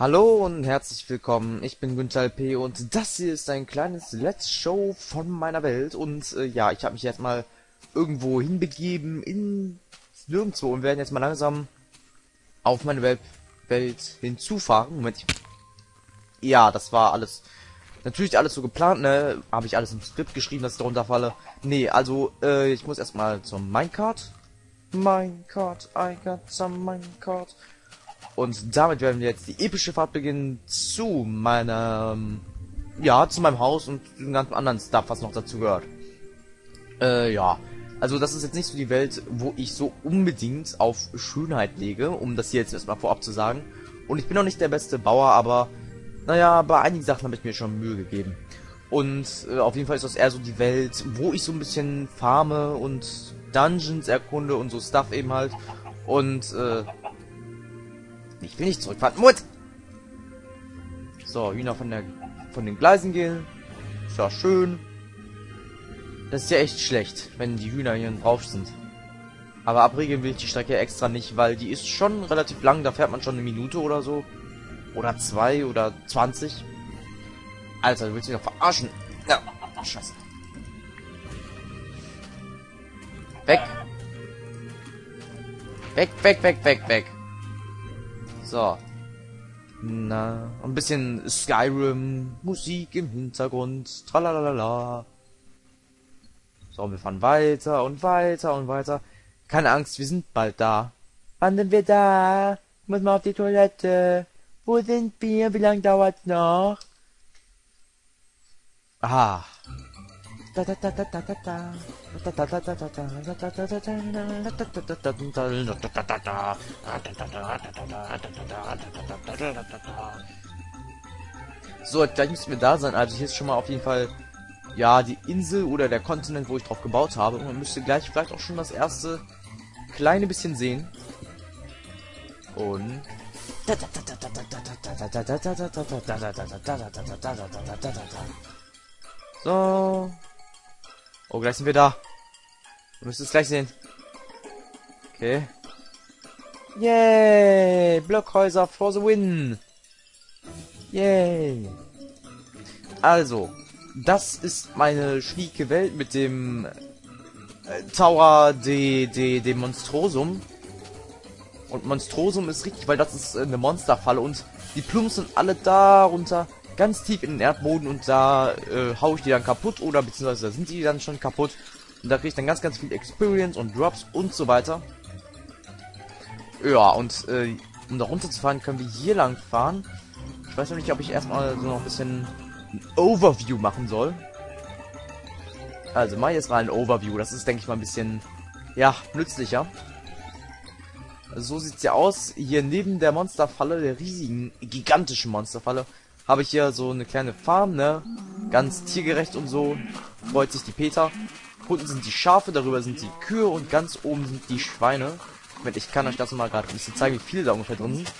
Hallo und herzlich willkommen, ich bin Günther P. und das hier ist ein kleines Let's Show von meiner Welt und ja, ich habe mich jetzt mal irgendwo hinbegeben in nirgendwo und werden jetzt mal langsam auf meine Welt hinzufahren. Moment, ja, das war alles, natürlich alles so geplant, ne, habe ich alles im Skript geschrieben, dass ich darunter falle. Nee, also, ich muss erstmal zum Minecart. Minecart, I got some Minecart. Und damit werden wir jetzt die epische Fahrt beginnen zu meinem, ja, zu meinem Haus und dem ganzen anderen Stuff, was noch dazu gehört. Ja. Also das ist jetzt nicht so die Welt, wo ich so unbedingt auf Schönheit lege, um das hier jetzt erstmal vorab zu sagen. Und ich bin noch nicht der beste Bauer, aber, naja, bei einigen Sachen habe ich mir schon Mühe gegeben. Und auf jeden Fall ist das eher so die Welt, wo ich so ein bisschen farme und Dungeons erkunde und so Stuff eben halt. Und, ich will nicht zurückfahren. Mut! So, Hühner von den Gleisen gehen. Ist ja schön. Das ist ja echt schlecht, wenn die Hühner hier drauf sind. Aber abregeln will ich die Strecke extra nicht, weil die ist schon relativ lang. Da fährt man schon eine Minute oder so. Oder 2 oder 20. Alter, du willst mich doch verarschen. Ja, scheiße. Weg. Weg, weg, weg, weg, weg. So. Na, ein bisschen Skyrim, Musik im Hintergrund, tralalala. So, wir fahren weiter und weiter und weiter. Keine Angst, wir sind bald da. Wann sind wir da? Ich muss mal auf die Toilette. Wo sind wir? Wie lange dauert's noch? Ah. So, gleich müssen wir da sein. Also hier ist schon mal auf jeden Fall, ja, die Insel oder der Kontinent, wo ich drauf gebaut habe. Und man müsste gleich vielleicht auch schon das erste kleine bisschen sehen. Und... So... Oh, gleich sind wir da. Du müsstest es gleich sehen. Okay. Yay! Blockhäuser for the win! Yay! Also, das ist meine schnieke Welt mit dem Tower de Monstrosum. Und Monstrosum ist richtig, weil das ist eine Monsterfalle und die plumpsen alle da runter. Ganz tief in den Erdboden und da hau ich die dann kaputt oder beziehungsweise sind die dann schon kaputt und da kriege ich dann ganz viel Experience und Drops und so weiter. Ja, und um da runter zu fahren, können wir hier lang fahren. Ich weiß noch nicht, ob ich erstmal so noch ein bisschen ein Overview machen soll. Also mal jetzt mal ein Overview, das ist denke ich mal ein bisschen, ja, nützlicher. Also so sieht's ja aus. Hier neben der Monsterfalle, der riesigen, gigantischen Monsterfalle, habe ich hier so eine kleine Farm, ne? Ganz tiergerecht und so. Freut sich die Peter. Unten sind die Schafe, darüber sind die Kühe und ganz oben sind die Schweine. Moment, ich kann euch das mal gerade ein bisschen zeigen, wie viele da ungefähr drin sind.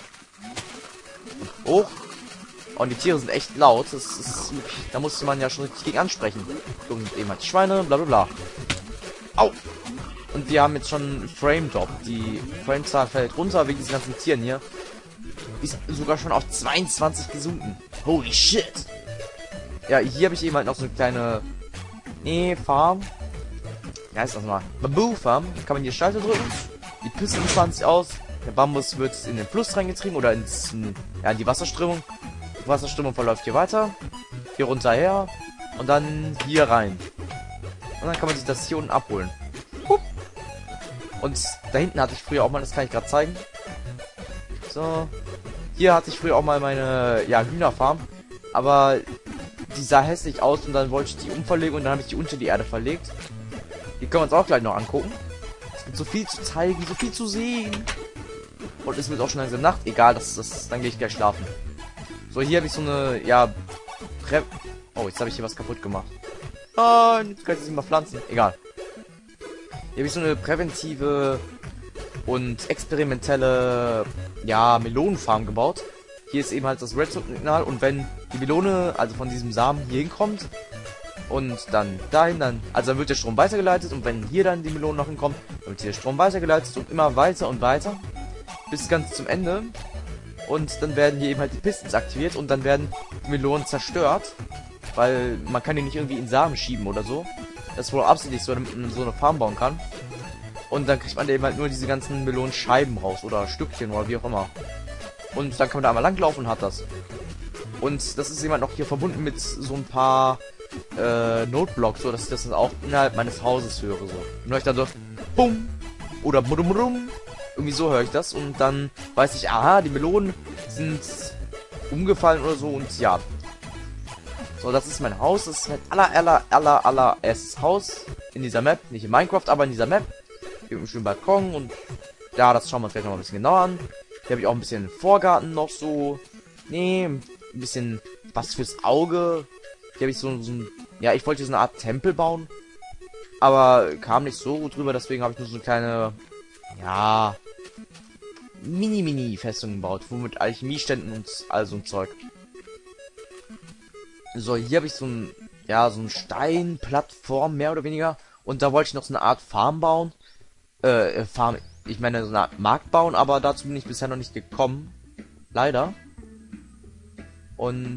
Hoch. Und die Tiere sind echt laut. Das ist, da musste man ja schon richtig gegen ansprechen. So sind eben halt die Schweine, bla bla bla. Au! Und wir haben jetzt schon Frame Drop. Die Framezahl fällt runter wegen diesen ganzen Tieren hier. Ist sogar schon auf 22 gesunken. Holy shit! Ja, hier habe ich eben halt noch so eine kleine Farm. Wie heißt das mal? Bamboo Farm. Kann man hier Schalter drücken. Die Pisten fahren sich aus. Der Bambus wird in den Fluss reingetrieben oder in die Wasserströmung. Die Wasserströmung verläuft hier weiter. Hier runterher. Und dann hier rein. Und dann kann man sich das hier unten abholen. Hup. Und da hinten hatte ich früher auch mal, das kann ich gerade zeigen. So. Hier hatte ich früher auch mal meine, ja, Hühnerfarm. Aber die sah hässlich aus und dann wollte ich die umverlegen und dann habe ich die unter die Erde verlegt. Die können wir uns auch gleich noch angucken. Es gibt so viel zu zeigen, so viel zu sehen. Und es wird auch schon langsam Nacht. Egal, dann gehe ich gleich schlafen. So, hier habe ich so eine, ja, oh, jetzt habe ich hier was kaputt gemacht. Oh, jetzt kann ich mal pflanzen. Egal. Hier habe ich so eine präventive und experimentelle, ja, Melonenfarm gebaut. Hier ist eben halt das Redstone-Signal und wenn die Melone, also von diesem Samen hier hinkommt und dann dahin, dann wird der Strom weitergeleitet und wenn hier dann die Melone noch hinkommt, dann wird hier der Strom weitergeleitet und immer weiter und weiter bis ganz zum Ende. Und dann werden hier eben halt die Pistons aktiviert und dann werden die Melonen zerstört. Weil man kann die nicht irgendwie in Samen schieben oder so. Das ist wohl absichtlich so, damit man so eine Farm bauen kann. Und dann kriegt man eben halt nur diese ganzen Melonenscheiben raus oder Stückchen oder wie auch immer. Und dann kann man da einmal langlaufen und hat das. Und das ist jemand noch hier verbunden mit so ein paar Noteblocks, so dass ich das dann auch innerhalb meines Hauses höre. So. Und höre ich dann so BUM oder BUDUM. Irgendwie so höre ich das und dann weiß ich, aha, die Melonen sind umgefallen oder so und ja. So, das ist mein Haus. Das ist mein allererstes Haus in dieser Map. Nicht in Minecraft, aber in dieser Map. Hier mit einem schönen Balkon und ja, das schauen wir uns vielleicht noch mal ein bisschen genauer an. Hier habe ich auch ein bisschen Vorgarten noch so. Nee, ein bisschen was fürs Auge. Hier habe ich so ein... Ja, ich wollte so eine Art Tempel bauen. Aber kam nicht so gut drüber, deswegen habe ich nur so eine kleine... Ja... Mini-Festung gebaut, wo mit Alchemieständen und all so ein Zeug. So, hier habe ich so ein... Ja, so ein Steinplattform, mehr oder weniger. Und da wollte ich noch so eine Art Farm bauen. Farm... Ich meine, so eine Art Markt bauen, aber dazu bin ich bisher noch nicht gekommen. Leider. Und...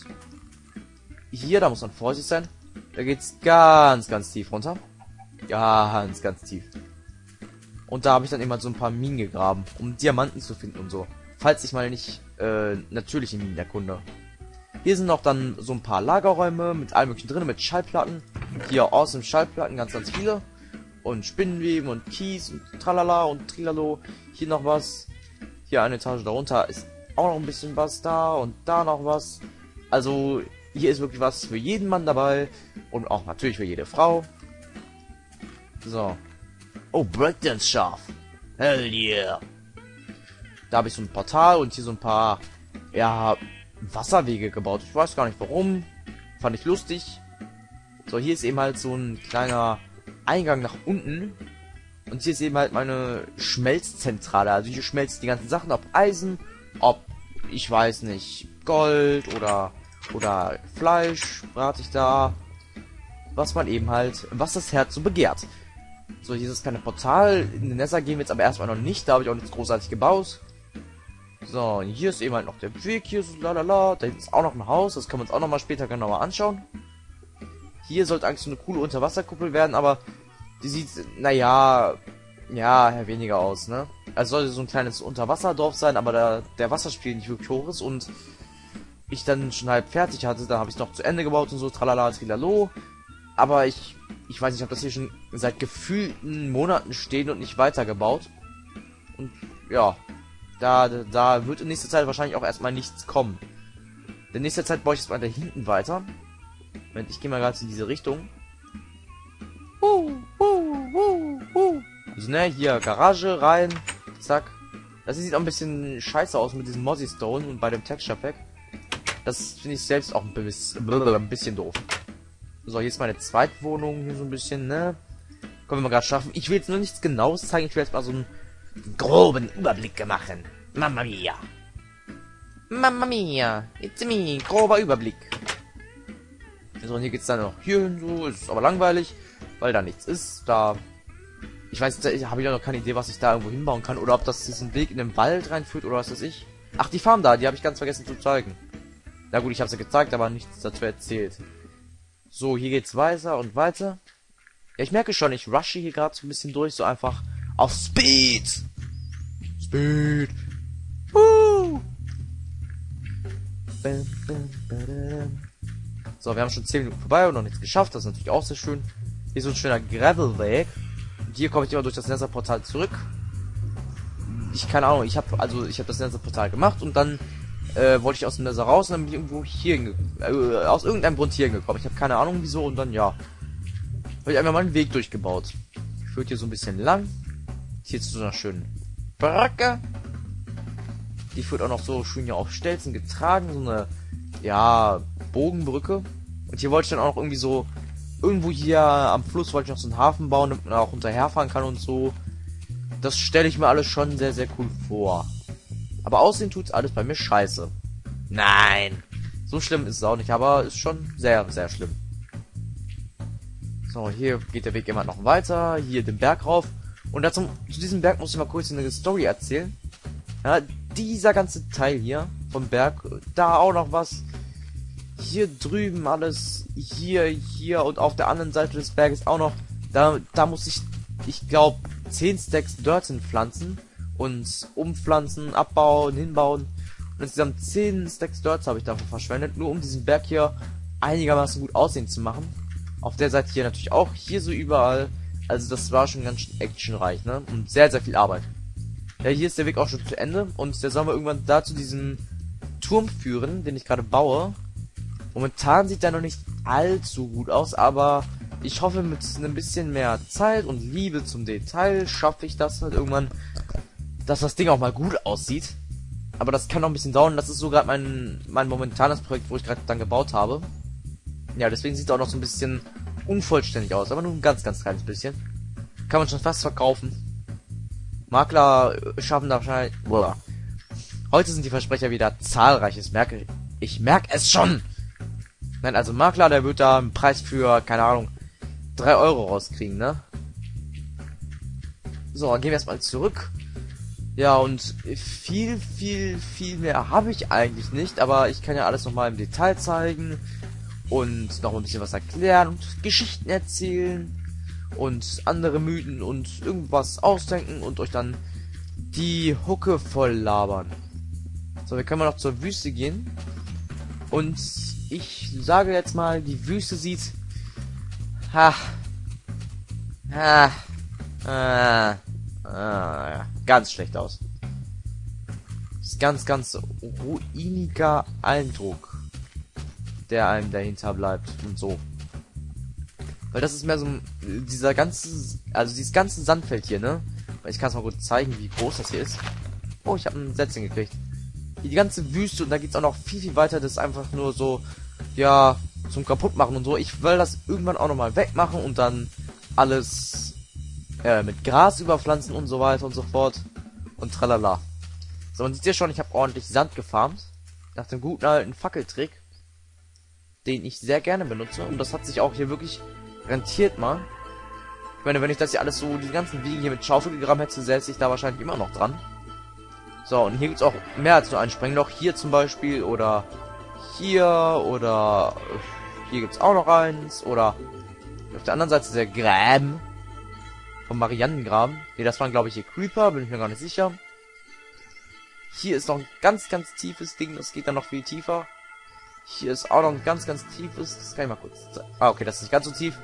Hier, da muss man vorsichtig sein. Da geht's ganz, ganz tief runter. Ganz, ganz tief. Und da habe ich dann immer so ein paar Minen gegraben, um Diamanten zu finden und so. Falls ich mal nicht natürliche Minen erkunde. Hier sind noch dann so ein paar Lagerräume mit allem möglichen drin, mit Schallplatten. Hier awesome Schallplatten, ganz, ganz viele. Und Spinnenweben und Kies und tralala und trilalo. Hier noch was. Hier eine Etage darunter ist auch noch ein bisschen was da und da noch was. Also... Hier ist wirklich was für jeden Mann dabei. Und auch natürlich für jede Frau. So. Oh, Breakdance scharf. Hell yeah. Da habe ich so ein Portal und hier so ein paar, ja, Wasserwege gebaut. Ich weiß gar nicht warum. Fand ich lustig. So, hier ist eben halt so ein kleiner Eingang nach unten. Und hier ist eben halt meine Schmelzzentrale. Also hier schmelzt die ganzen Sachen. Ob Eisen, ob, ich weiß nicht, Gold oder Fleisch brate ich da, was man eben halt, was das Herz so begehrt. So, hier ist das kleine Portal, in den Nether gehen wir jetzt aber erstmal noch nicht, da habe ich auch nichts großartig gebaut. So, und hier ist eben halt noch der Weg, hier so lalala, da ist auch noch ein Haus, das können wir uns auch noch mal später genauer anschauen. Hier sollte eigentlich so eine coole Unterwasserkuppel werden, aber die sieht, naja, ja, weniger aus, ne? Also sollte so ein kleines Unterwasserdorf sein, aber der Wasserspiegel nicht wirklich hoch ist und ich dann schon halb fertig hatte, da habe ich es noch zu Ende gebaut und so, tralala, trilalo. Aber ich weiß nicht, ich habe das hier schon seit gefühlten Monaten stehen und nicht weitergebaut. Und ja, da wird in nächster Zeit wahrscheinlich auch erstmal nichts kommen. In nächster Zeit baue ich erstmal da hinten weiter. Moment, ich gehe mal gerade in diese Richtung. Also, ne, hier Garage rein, zack. Das sieht auch ein bisschen scheiße aus mit diesem Mozzie Stone und bei dem Texture Pack. Das finde ich selbst auch ein bisschen doof. So, hier ist meine Zweitwohnung, hier so ein bisschen, ne? Können wir mal gerade schaffen. Ich will jetzt nur nichts Genaues zeigen, ich will jetzt mal so einen groben Überblick machen. Mamma mia. Mamma mia. It's me. Grober Überblick. So, und hier geht's dann noch hier hin, so. Ist aber langweilig, weil da nichts ist. Da... Ich weiß, da habe ich ja noch keine Idee, was ich da irgendwo hinbauen kann. Oder ob das diesen Weg in den Wald reinführt oder was weiß ich. Ach, die Farm da, die habe ich ganz vergessen zu zeigen. Na gut, ich habe es ja gezeigt, aber nichts dazu erzählt. So, hier geht's weiter und weiter. Ja, ich merke schon, ich rushe hier gerade so ein bisschen durch, so einfach auf Speed. Speed. So, wir haben schon 10 Minuten vorbei und noch nichts geschafft. Das ist natürlich auch sehr schön. Hier ist so ein schöner Gravelweg. Und hier komme ich immer durch das Nether-Portal zurück. Keine Ahnung, ich habe das Nether-Portal gemacht und dann wollte ich aus dem Nether raus und dann bin ich irgendwo hier aus irgendeinem Grund hier gekommen. Ich habe keine Ahnung wieso und dann ja, habe ich einfach mal einen Weg durchgebaut. Führt hier so ein bisschen lang. Hier zu so einer schönen Brücke. Die führt auch noch so schön hier auf Stelzen getragen, so eine ja Bogenbrücke. Und hier wollte ich dann auch noch irgendwie so irgendwo hier am Fluss wollte ich noch so einen Hafen bauen, damit man auch hinterherfahren kann und so. Das stelle ich mir alles schon sehr, sehr cool vor. Aber aussehen tut's alles bei mir scheiße. Nein! So schlimm ist es auch nicht, aber ist schon sehr, sehr schlimm. So, hier geht der Weg immer noch weiter. Hier den Berg rauf. Und dazu, zu diesem Berg muss ich mal kurz eine Story erzählen. Ja, dieser ganze Teil hier vom Berg, da auch noch was. Hier drüben alles, hier und auf der anderen Seite des Berges auch noch. Da muss ich glaube, 10 Stacks Dirt pflanzen und umpflanzen, abbauen, hinbauen. Und insgesamt 10 Stacks Dirt habe ich dafür verschwendet, nur um diesen Berg hier einigermaßen gut aussehen zu machen. Auf der Seite hier natürlich auch, hier so überall. Also das war schon ganz schön actionreich, ne? Und sehr, sehr viel Arbeit. Ja, hier ist der Weg auch schon zu Ende und der soll wir irgendwann da zu diesem Turm führen, den ich gerade baue. Momentan sieht der noch nicht allzu gut aus, aber ich hoffe, mit ein bisschen mehr Zeit und Liebe zum Detail schaffe ich das halt irgendwann, dass das Ding auch mal gut aussieht. Aber das kann noch ein bisschen dauern. Das ist so gerade mein momentanes Projekt, wo ich gerade dann gebaut habe. Ja, deswegen sieht es auch noch so ein bisschen unvollständig aus, aber nur ein ganz, ganz kleines bisschen. Kann man schon fast verkaufen. Makler schaffen da wahrscheinlich... Boah. Heute sind die Versprecher wieder zahlreich. Ich merke es schon. Nein, also Makler, der wird da einen Preis für, keine Ahnung, 3 Euro rauskriegen, ne? So, dann gehen wir erstmal zurück. Ja, und viel mehr habe ich eigentlich nicht, aber ich kann ja alles nochmal im Detail zeigen und noch ein bisschen was erklären und Geschichten erzählen und andere Mythen und irgendwas ausdenken und euch dann die Hucke voll labern. So, wir können mal noch zur Wüste gehen und ich sage jetzt mal, die Wüste sieht ganz schlecht aus. Das ist ganz ruiniger Eindruck, der einem dahinter bleibt und so. Weil das ist mehr so dieses ganze Sandfeld hier, ne? Ich kann es mal kurz zeigen, wie groß das hier ist. Oh, ich habe ein Sätzchen gekriegt. Hier die ganze Wüste und da geht's auch noch viel weiter. Das ist einfach nur so, ja, zum Kaputtmachen und so. Ich will das irgendwann auch nochmal wegmachen und dann alles mit Gras überpflanzen und so weiter und so fort. Und tralala. So, man sieht ja schon, ich habe ordentlich Sand gefarmt. Nach dem guten alten Fackeltrick. Den ich sehr gerne benutze. Und das hat sich auch hier wirklich rentiert mal. Ich meine, wenn ich das hier alles so, die ganzen Wiegen hier mit Schaufel gegraben hätte, säße ich da wahrscheinlich immer noch dran. So, und hier gibt es auch mehr als nur ein Sprengloch. Hier zum Beispiel, oder hier gibt es auch noch eins. Oder auf der anderen Seite ist der Graben. Vom Mariannengraben. Ne, das waren, glaube ich, hier Creeper, bin ich mir gar nicht sicher. Hier ist noch ein ganz tiefes Ding, das geht dann noch viel tiefer. Hier ist auch noch ein ganz tiefes, das kann ich mal kurz zeigen. Ah, okay, das ist nicht ganz so tief.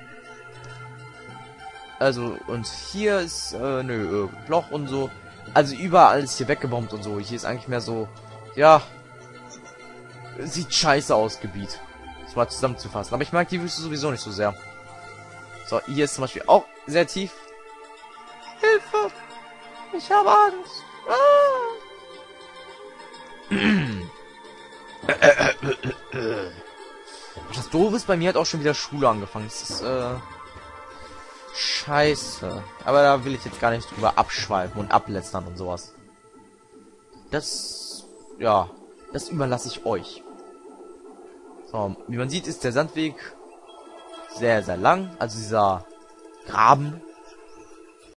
Also, und hier ist, Loch und so. Also überall ist hier weggebombt und so. Hier ist eigentlich mehr so, ja, sieht scheiße aus, Gebiet. Das mal zusammenzufassen. Aber ich mag die Wüste sowieso nicht so sehr. So, hier ist zum Beispiel auch sehr tief. Hilfe! Ich habe Angst! Das Doofe ist, bei mir hat auch schon wieder Schule angefangen. Das ist, scheiße. Aber da will ich jetzt gar nicht drüber abschweifen und ablästern und sowas. Das, ja, das überlasse ich euch. So, wie man sieht, ist der Sandweg sehr lang. Also dieser Graben,